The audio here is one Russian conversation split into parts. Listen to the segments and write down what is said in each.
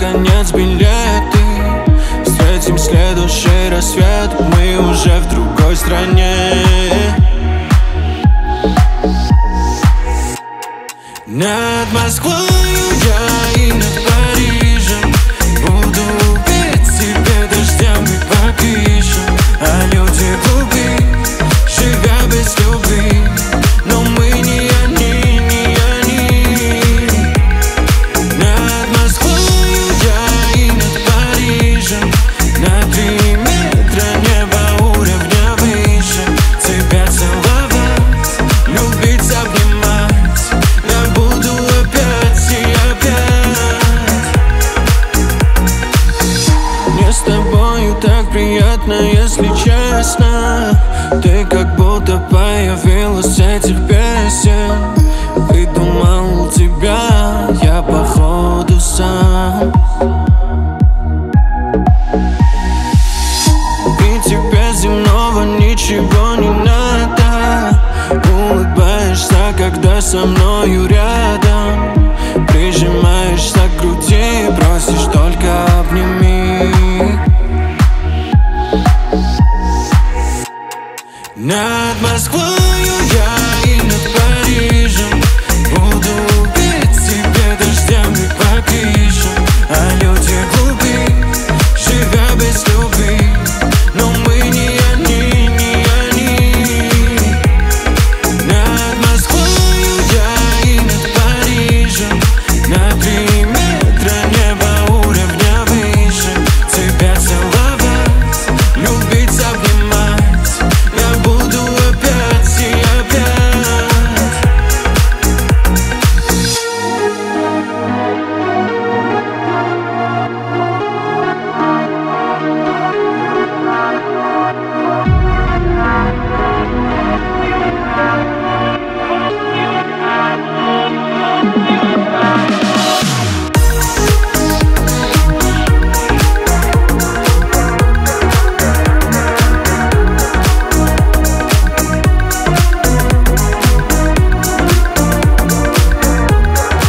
конец билеты. Встретим следующий рассвет, мы уже в другой стране. Над Москвою я и над Парижем буду петь себе дождями по крышам. А люди глупы, живя без любви, но мы не они, не они. Над Москвою я и над Парижем, на 3 метра неба уровня выше. Тебя целовать, любить, обнимать я буду опять и опять. Мне с тобою так приятно, если честно. Ты как будто появилась с этих песен. Придумал тебя я походу сам. И тебе земного ничего не надо. Улыбаешься, когда со мною рядом. Прижимаешься к груди, просишь только обними. Над Москвою я и над Парижем буду петь себе дождями по крышам. А люди глупы, живя без любви, но мы не они, не они. Над Москвою я и над Парижем, на 3 метра неба уровня выше. Тебя целовать, любить, обнимать я буду опять и опять.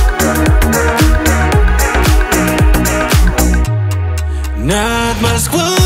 Над Москвой